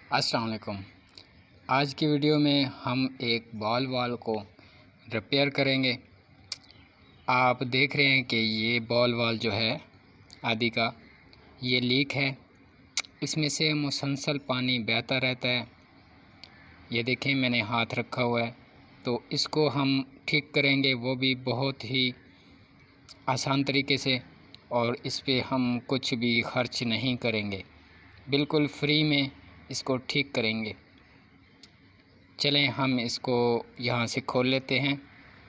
अस्सलाम वालेकुम। आज की वीडियो में हम एक बॉल वाल को रिपेयर करेंगे। आप देख रहे हैं कि ये बॉल वाल जो है आदि का ये लीक है, इसमें से मुसलसल पानी बहता रहता है। ये देखें, मैंने हाथ रखा हुआ है, तो इसको हम ठीक करेंगे, वो भी बहुत ही आसान तरीके से, और इस पे हम कुछ भी खर्च नहीं करेंगे, बिल्कुल फ्री में इसको ठीक करेंगे। चलें हम इसको यहाँ से खोल लेते हैं।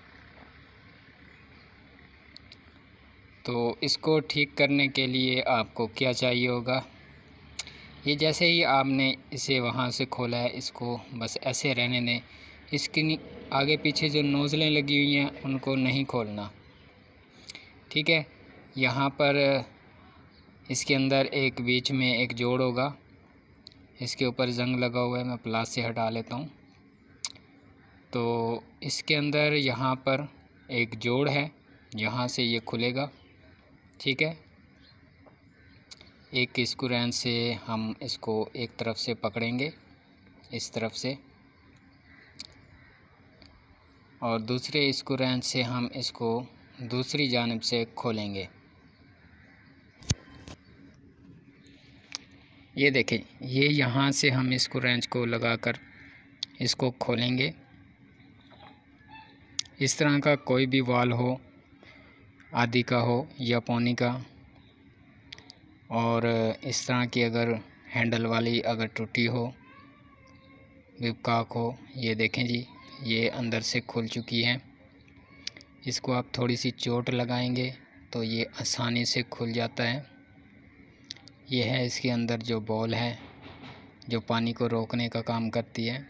तो इसको ठीक करने के लिए आपको क्या चाहिए होगा, ये जैसे ही आपने इसे वहाँ से खोला है, इसको बस ऐसे रहने दें। इसकी आगे पीछे जो नोज़लें लगी हुई हैं उनको नहीं खोलना, ठीक है। यहाँ पर इसके अंदर एक बीच में एक जोड़ होगा, इसके ऊपर जंग लगा हुआ है, मैं प्लास से हटा लेता हूँ। तो इसके अंदर यहाँ पर एक जोड़ है, यहाँ से ये खुलेगा, ठीक है। एक स्क्रू रेंच से हम इसको एक तरफ से पकड़ेंगे, इस तरफ से, और दूसरे स्क्रू रेंच से हम इसको दूसरी जानिब से खोलेंगे। ये देखें, ये यहाँ से हम स्क्रू रेंच को लगाकर इसको खोलेंगे। इस तरह का कोई भी वाल हो, आदि का हो या पौनी का, और इस तरह की अगर हैंडल वाली अगर टूटी हो, विपकाक हो, ये देखें जी, ये अंदर से खुल चुकी है। इसको आप थोड़ी सी चोट लगाएंगे तो ये आसानी से खुल जाता है। ये है इसके अंदर जो बॉल है, जो पानी को रोकने का काम करती है,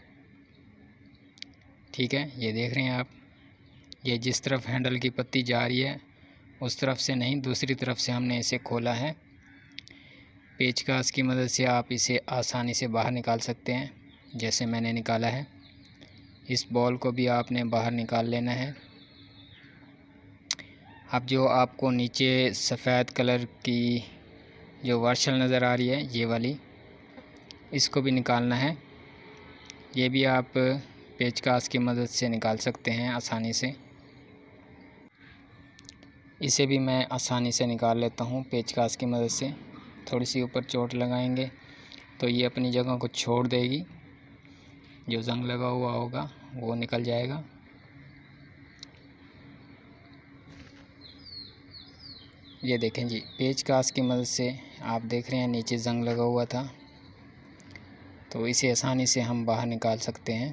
ठीक है। ये देख रहे हैं आप, ये जिस तरफ हैंडल की पत्ती जा रही है उस तरफ से नहीं, दूसरी तरफ से हमने इसे खोला है। पेचकस की मदद से आप इसे आसानी से बाहर निकाल सकते हैं, जैसे मैंने निकाला है। इस बॉल को भी आपने बाहर निकाल लेना है। अब जो आपको नीचे सफ़ेद कलर की जो वर्शल नज़र आ रही है, ये वाली, इसको भी निकालना है। ये भी आप पेचकस की मदद से निकाल सकते हैं आसानी से। इसे भी मैं आसानी से निकाल लेता हूँ पेचकस की मदद से। थोड़ी सी ऊपर चोट लगाएंगे तो ये अपनी जगह को छोड़ देगी, जो जंग लगा हुआ होगा वो निकल जाएगा। ये देखें जी, पेचकस की मदद से आप देख रहे हैं नीचे जंग लगा हुआ था, तो इसे आसानी से हम बाहर निकाल सकते हैं।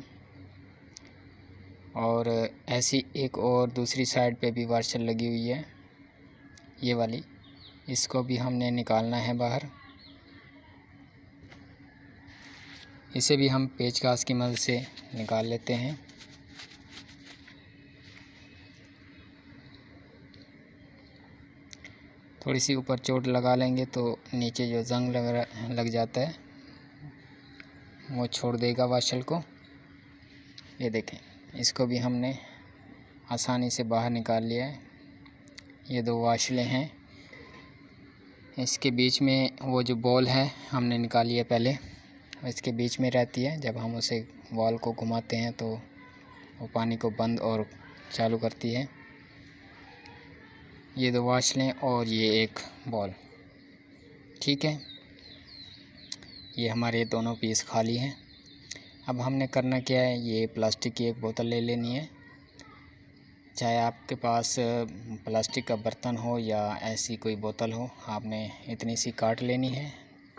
और ऐसी एक और दूसरी साइड पे भी वार्शल लगी हुई है, ये वाली, इसको भी हमने निकालना है बाहर। इसे भी हम पेचकस की मदद से निकाल लेते हैं। थोड़ी सी ऊपर चोट लगा लेंगे तो नीचे जो जंग लग जाता है वो छोड़ देगा वाशल को। ये देखें, इसको भी हमने आसानी से बाहर निकाल लिया है। ये दो वाशलें हैं, इसके बीच में वो जो बॉल है हमने निकाली है पहले, इसके बीच में रहती है। जब हम उसे वॉल को घुमाते हैं तो वो पानी को बंद और चालू करती है। ये दो वाशलें और ये एक बॉल, ठीक है। ये हमारे दोनों पीस खाली हैं। अब हमने करना क्या है, ये प्लास्टिक की एक बोतल ले लेनी है। चाहे आपके पास प्लास्टिक का बर्तन हो या ऐसी कोई बोतल हो, आपने इतनी सी काट लेनी है।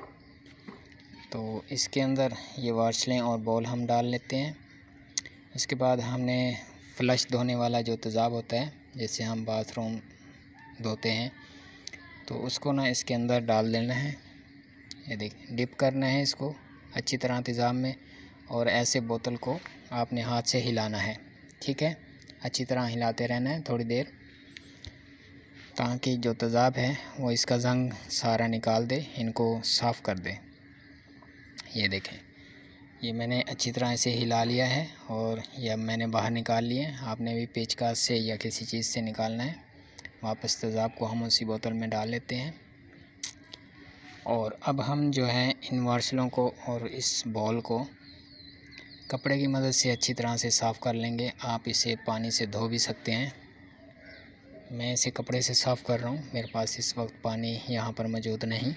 तो इसके अंदर ये वाशलें और बॉल हम डाल लेते हैं। इसके बाद हमने फ्लश धोने वाला जो तेज़ाब होता है, जैसे हम बाथरूम धोते हैं, तो उसको ना इसके अंदर डाल देना है। ये देखिए, डिप करना है इसको अच्छी तरह तेज़ाब में, और ऐसे बोतल को आपने हाथ से हिलाना है, ठीक है। अच्छी तरह हिलाते रहना है थोड़ी देर, ताकि जो तेज़ाब है वो इसका जंग सारा निकाल दे, इनको साफ़ कर दे। ये देखें, ये मैंने अच्छी तरह से हिला लिया है और ये अब मैंने बाहर निकाल लिया है। आपने भी पेचकस से या किसी चीज़ से निकालना है। वापस तेज़ाब को हम उसी बोतल में डाल लेते हैं और अब हम जो है इन वार्सलों को और इस बॉल को कपड़े की मदद से अच्छी तरह से साफ़ कर लेंगे। आप इसे पानी से धो भी सकते हैं। मैं इसे कपड़े से साफ़ कर रहा हूँ, मेरे पास इस वक्त पानी यहाँ पर मौजूद नहीं,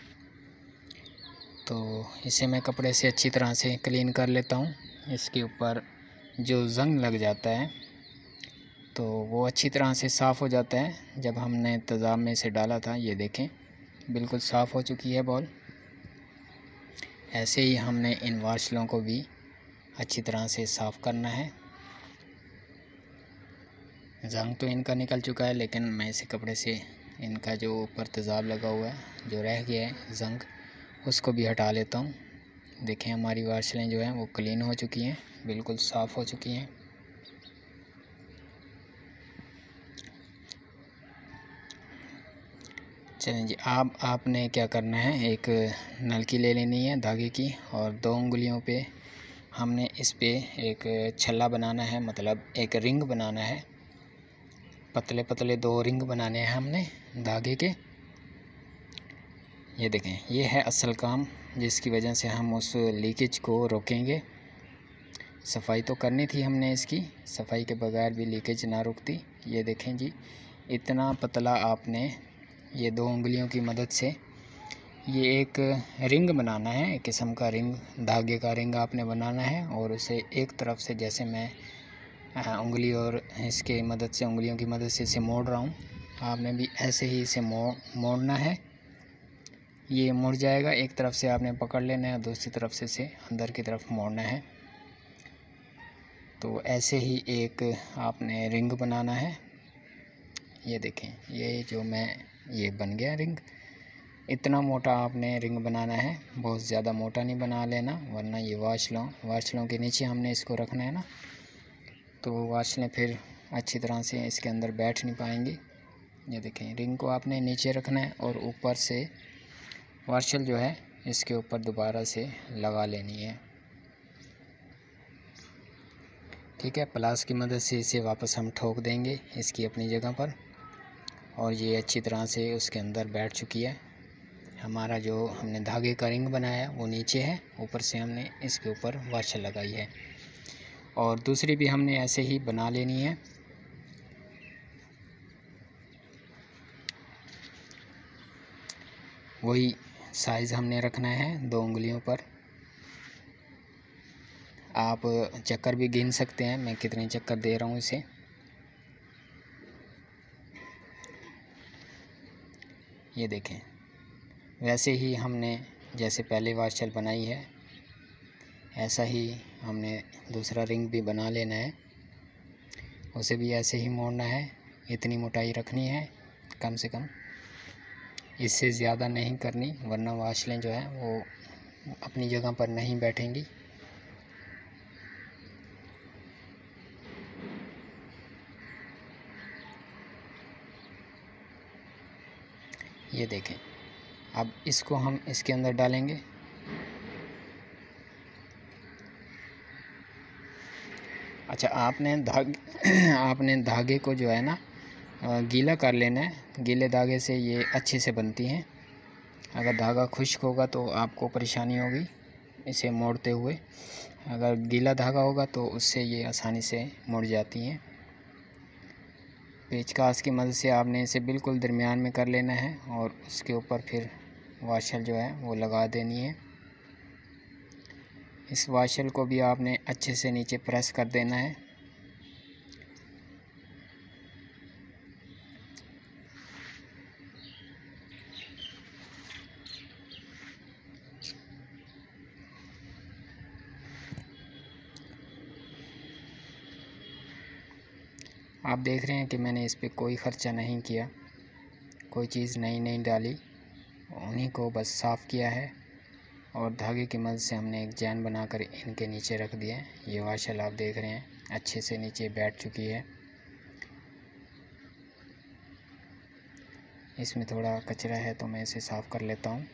तो इसे मैं कपड़े से अच्छी तरह से क्लीन कर लेता हूँ। इसके ऊपर जो ज़ंग लग जाता है तो वो अच्छी तरह से साफ़ हो जाता है। जब हमने तेज़ाब में इसे डाला था, ये देखें बिल्कुल साफ़ हो चुकी है बॉल। ऐसे ही हमने इन वार्सलों को भी अच्छी तरह से साफ़ करना है। ज़ंग तो इनका निकल चुका है, लेकिन मैं इसे कपड़े से इनका जो ऊपर तेज़ाब लगा हुआ है, जो रह गया है ज़ंग, उसको भी हटा लेता हूँ। देखें हमारी वार्सलें जो हैं वो क्लीन हो चुकी हैं, बिल्कुल साफ़ हो चुकी हैं। चलें जी, अब आपने क्या करना है, एक नलकी ले लेनी है धागे की, और 2 उंगलियों पे हमने इस पे एक छल्ला बनाना है, मतलब एक रिंग बनाना है। पतले पतले 2 रिंग बनाने हैं हमने धागे के। ये देखें, ये है असल काम, जिसकी वजह से हम उस लीकेज को रोकेंगे। सफाई तो करनी थी हमने इसकी, सफाई के बगैर भी लीकेज ना रुकती। ये देखें जी, इतना पतला आपने ये 2 उंगलियों की मदद से ये एक रिंग बनाना है, एक किस्म का रिंग, धागे का रिंग आपने बनाना है। और उसे एक तरफ से, जैसे मैं उंगली और इसके मदद से, उंगलियों की मदद से इसे मोड़ रहा हूँ, आपने भी ऐसे ही इसे मोड़ना है। ये मुड़ जाएगा, एक तरफ से आपने पकड़ लेना है, दूसरी तरफ से इसे अंदर की तरफ मोड़ना है। तो ऐसे ही एक आपने रिंग बनाना है। ये देखें, ये जो ये बन गया रिंग। इतना मोटा आपने रिंग बनाना है, बहुत ज़्यादा मोटा नहीं बना लेना, वरना ये वार्सलों के नीचे हमने इसको रखना है ना, तो वार्सलें फिर अच्छी तरह से इसके अंदर बैठ नहीं पाएंगी। ये देखें, रिंग को आपने नीचे रखना है और ऊपर से वार्सल जो है इसके ऊपर दोबारा से लगा लेनी है। ठीक है, प्लास की मदद से इसे वापस हम ठोक देंगे इसकी अपनी जगह पर, और ये अच्छी तरह से उसके अंदर बैठ चुकी है। हमारा जो हमने धागे का रिंग बनाया वो नीचे है, ऊपर से हमने इसके ऊपर वार्सल लगाई है, और दूसरी भी हमने ऐसे ही बना लेनी है। वही साइज़ हमने रखना है 2 उंगलियों पर। आप चक्कर भी गिन सकते हैं, मैं कितने चक्कर दे रहा हूँ इसे। ये देखें, वैसे ही हमने जैसे पहले वार्सल बनाई है, ऐसा ही हमने दूसरा रिंग भी बना लेना है। उसे भी ऐसे ही मोड़ना है, इतनी मोटाई रखनी है कम से कम, इससे ज़्यादा नहीं करनी, वरना वार्सलें जो हैं वो अपनी जगह पर नहीं बैठेंगी। ये देखें, अब इसको हम इसके अंदर डालेंगे। अच्छा, आपने धागे को जो है ना गीला कर लेना है। गीले धागे से ये अच्छे से बनती हैं। अगर धागा खुश्क होगा तो आपको परेशानी होगी इसे मोड़ते हुए। अगर गीला धागा होगा तो उससे ये आसानी से मुड़ जाती हैं। पेचकस की मदद से आपने इसे बिल्कुल दरमियान में कर लेना है, और उसके ऊपर फिर वाशल जो है वो लगा देनी है। इस वाशल को भी आपने अच्छे से नीचे प्रेस कर देना है। आप देख रहे हैं कि मैंने इस पे कोई ख़र्चा नहीं किया, कोई चीज़ नहीं डाली, उन्हीं को बस साफ़ किया है, और धागे की मदद से हमने एक चैन बनाकर इनके नीचे रख दिया है। ये वाशल आप देख रहे हैं अच्छे से नीचे बैठ चुकी है। इसमें थोड़ा कचरा है तो मैं इसे साफ़ कर लेता हूँ।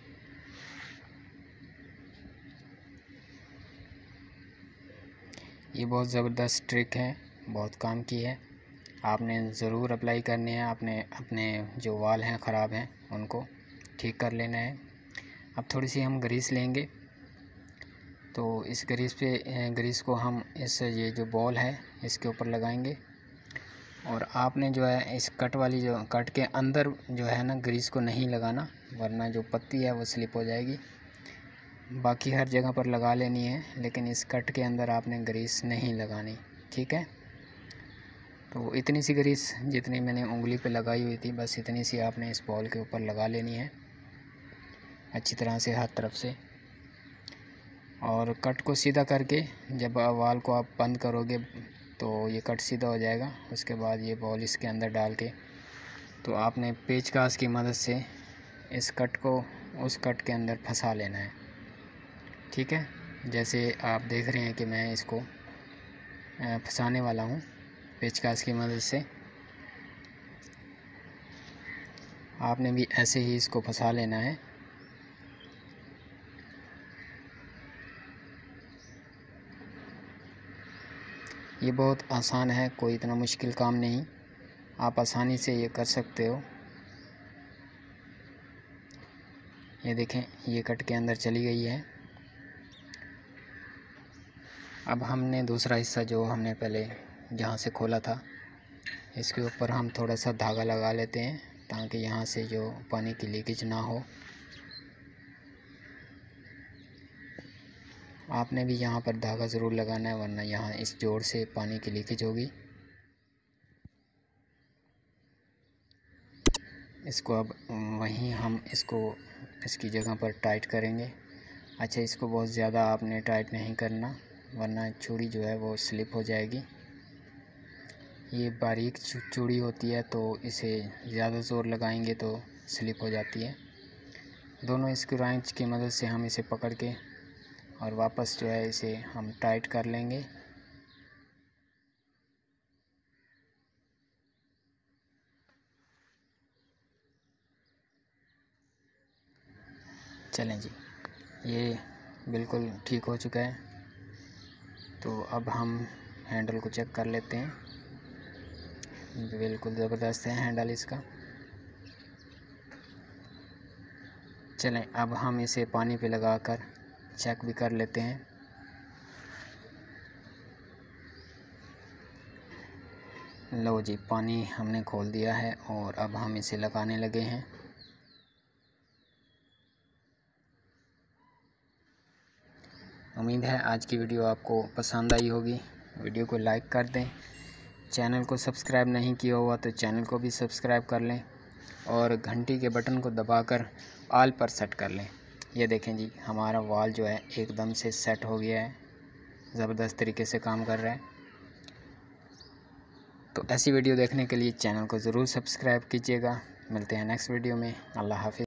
ये बहुत ज़बरदस्त ट्रिक है, बहुत काम की है, आपने ज़रूर अप्लाई करने हैं। आपने अपने जो वाल हैं ख़राब हैं उनको ठीक कर लेना है। अब थोड़ी सी हम ग्रीस लेंगे, तो इस ग्रीस को हम ये जो बॉल है इसके ऊपर लगाएंगे। और आपने जो है इस कट के अंदर जो है ना ग्रीस को नहीं लगाना, वरना जो पत्ती है वो स्लिप हो जाएगी। बाकी हर जगह पर लगा लेनी है, लेकिन इस कट के अंदर आपने ग्रीस नहीं लगानी, ठीक है। तो इतनी सी ग्रीस जितनी मैंने उंगली पे लगाई हुई थी, बस इतनी सी आपने इस बॉल के ऊपर लगा लेनी है अच्छी तरह से हर तरफ से। और कट को सीधा करके जब वाल को आप बंद करोगे तो ये कट सीधा हो जाएगा। उसके बाद ये बॉल इसके अंदर डाल के तो आपने पेचकस की मदद से इस कट को उस कट के अंदर फंसा लेना है, ठीक है। जैसे आप देख रहे हैं कि मैं इसको फंसाने वाला हूँ पेचकस की मदद से। आपने भी ऐसे ही इसको फंसा लेना है। ये बहुत आसान है, कोई इतना मुश्किल काम नहीं, आप आसानी से ये कर सकते हो। ये देखें, ये कट के अंदर चली गई है। अब हमने दूसरा हिस्सा जो हमने पहले जहाँ से खोला था, इसके ऊपर हम थोड़ा सा धागा लगा लेते हैं ताकि यहाँ से जो पानी की लीकेज ना हो। आपने भी यहाँ पर धागा ज़रूर लगाना है, वरना यहाँ इस जोड़ से पानी की लीकेज होगी। इसको अब वहीं हम इसकी जगह पर टाइट करेंगे। अच्छा, इसको बहुत ज़्यादा आपने टाइट नहीं करना, वरना चूड़ी जो है वो स्लिप हो जाएगी। ये बारीक चूड़ी होती है तो इसे ज़्यादा ज़ोर लगाएंगे तो स्लिप हो जाती है। दोनों स्क्रू राइंच की मदद से हम इसे पकड़ के और वापस जो है इसे हम टाइट कर लेंगे। चलें जी, ये बिल्कुल ठीक हो चुका है। तो अब हम हैंडल को चेक कर लेते हैं। बिल्कुल ज़बरदस्त है हैंडल इसका। चलें, अब हम इसे पानी पे लगाकर चेक भी कर लेते हैं। लो जी, पानी हमने खोल दिया है और अब हम इसे लगाने लगे हैं। उम्मीद है आज की वीडियो आपको पसंद आई होगी। वीडियो को लाइक कर दें। चैनल को सब्सक्राइब नहीं किया हुआ तो चैनल को भी सब्सक्राइब कर लें और घंटी के बटन को दबाकर ऑल पर सेट कर लें। ये देखें जी, हमारा वाल जो है एकदम से सेट हो गया है, ज़बरदस्त तरीके से काम कर रहा है। तो ऐसी वीडियो देखने के लिए चैनल को ज़रूर सब्सक्राइब कीजिएगा। मिलते हैं नेक्स्ट वीडियो में। अल्लाह हाफ़िज़।